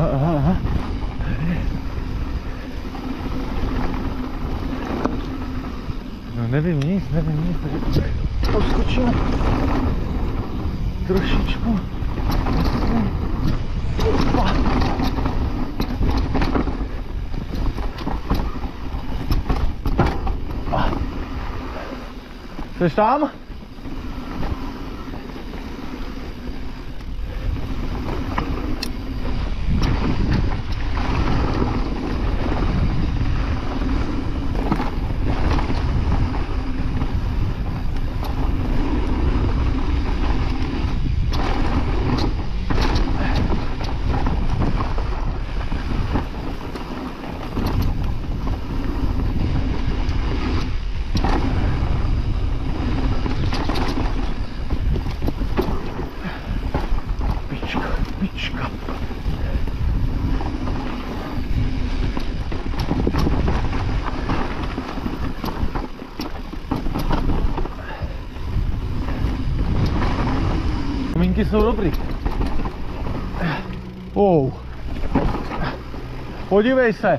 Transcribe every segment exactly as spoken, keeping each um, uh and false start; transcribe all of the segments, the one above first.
Aha, aha, aha. No nevím nic, nevím nic, takže poskočím trošičku. Opa. Jseš tam? Podmínky jsou dobrý. Oh. Podívej se.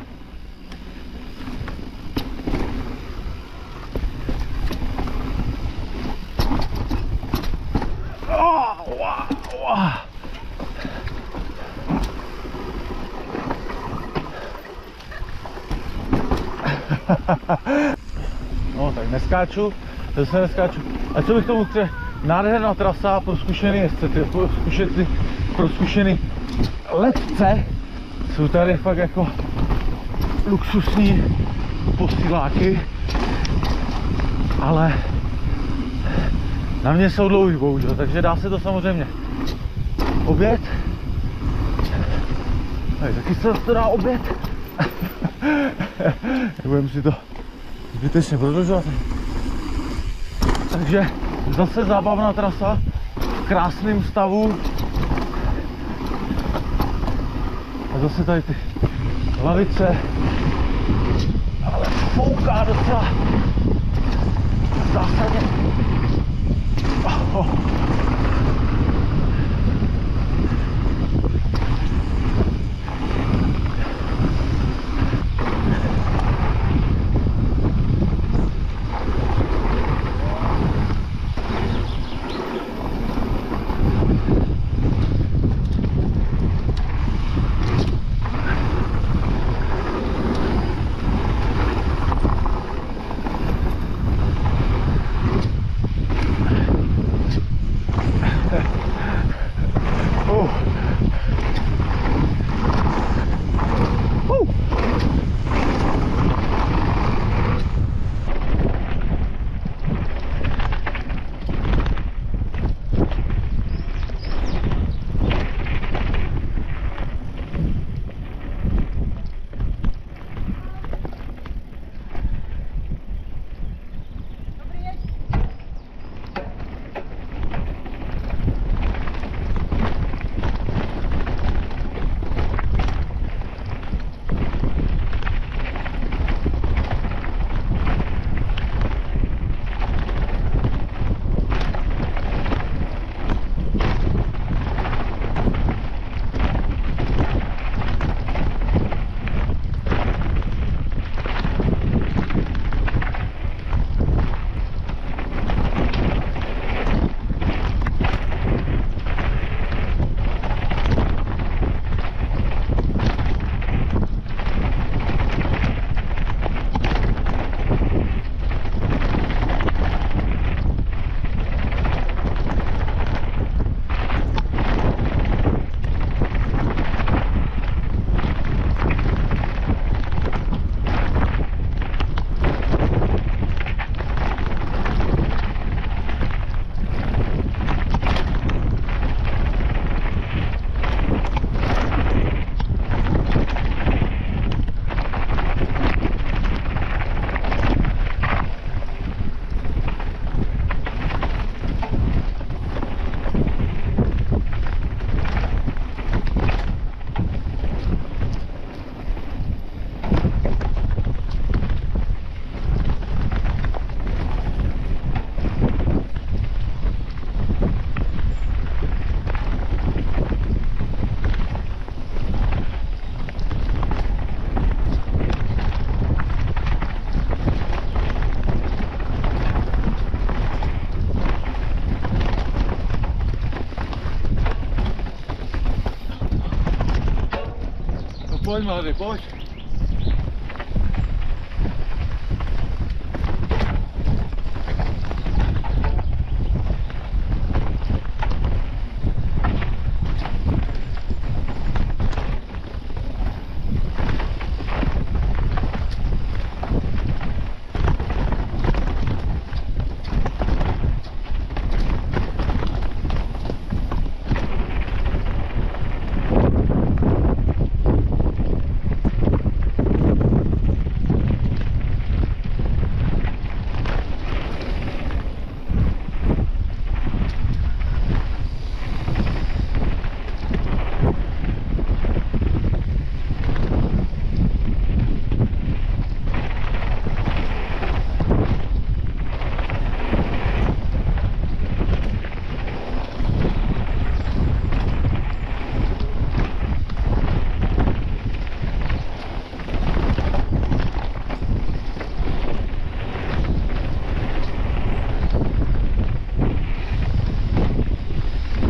Oh, wow, wow. No tak neskáču, zase neskáču. A co bych tomu chtěl? Nádherná trasa pro zkušený jezdce, pro zkušený, pro zkušený letce jsou tady fakt jako luxusní posíláky, ale na mě jsou dlouhý bohužel, takže dá se to samozřejmě obět. Tady taky se to dá obět. Nebudeme si to zbytečně prodlužovat. Takže zase zábavná trasa v krásném stavu. A zase tady ty lavice. Ale fouká docela zásadně. Oh. pojď, mladý, pojď.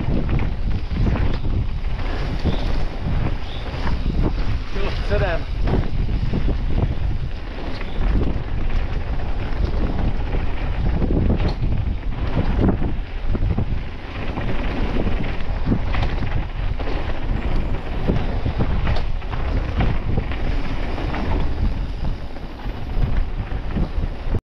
Předem.